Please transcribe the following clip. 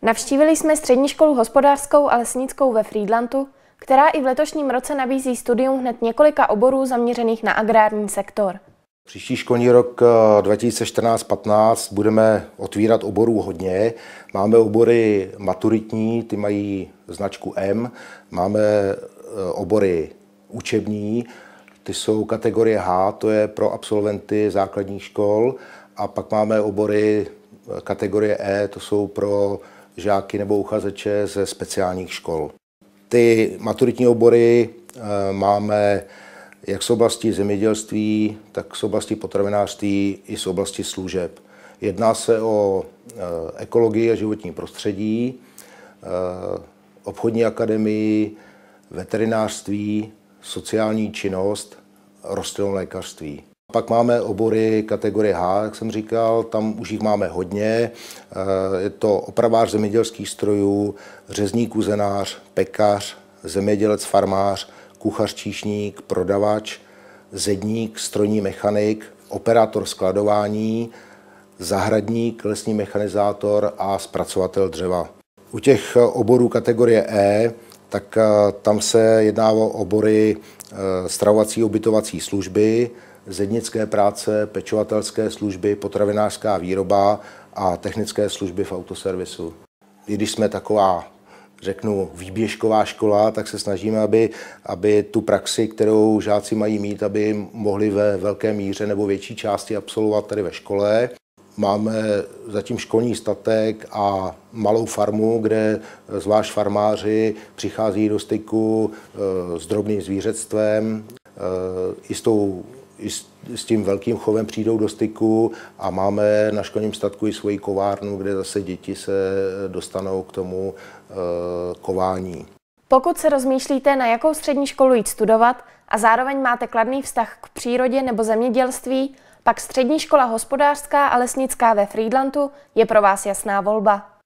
Navštívili jsme střední školu hospodářskou a lesnickou ve Frýdlantu, která i v letošním roce nabízí studium hned několika oborů zaměřených na agrární sektor. Příští školní rok 2014-15 budeme otvírat oborů hodně. Máme obory maturitní, ty mají značku M. Máme obory učební, ty jsou kategorie H, to je pro absolventy základních škol. A pak máme obory kategorie E, to jsou pro žáky nebo uchazeče ze speciálních škol. Ty maturitní obory máme jak z oblasti zemědělství, tak z oblasti potravinářství i z oblasti služeb. Jedná se o ekologii a životní prostředí, obchodní akademii, veterinářství, sociální činnost, rostlinolékařství. Pak máme obory kategorie H, jak jsem říkal, tam už jich máme hodně. Je to opravář zemědělských strojů, řezník, uzenář, pekař, zemědělec, farmář, kuchař, číšník, prodavač, zedník, strojní mechanik, operátor skladování, zahradník, lesní mechanizátor a zpracovatel dřeva. U těch oborů kategorie E, tak tam se jedná o obory stravovací ubytovací služby, zednické práce, pečovatelské služby, potravinářská výroba a technické služby v autoservisu. I když jsme taková, řeknu, výběžková škola, tak se snažíme, aby tu praxi, kterou žáci mají mít, aby mohli ve velké míře nebo větší části absolvovat tady ve škole. Máme zatím školní statek a malou farmu, kde zvlášť farmáři přichází do styku s drobným zvířectvem, i s tím velkým chovem přijdou do styku a máme na školním statku i svoji kovárnu, kde zase děti se dostanou k tomu kování. Pokud se rozmýšlíte, na jakou střední školu jít studovat a zároveň máte kladný vztah k přírodě nebo zemědělství, pak střední škola hospodářská a lesnická ve Frýdlantu je pro vás jasná volba.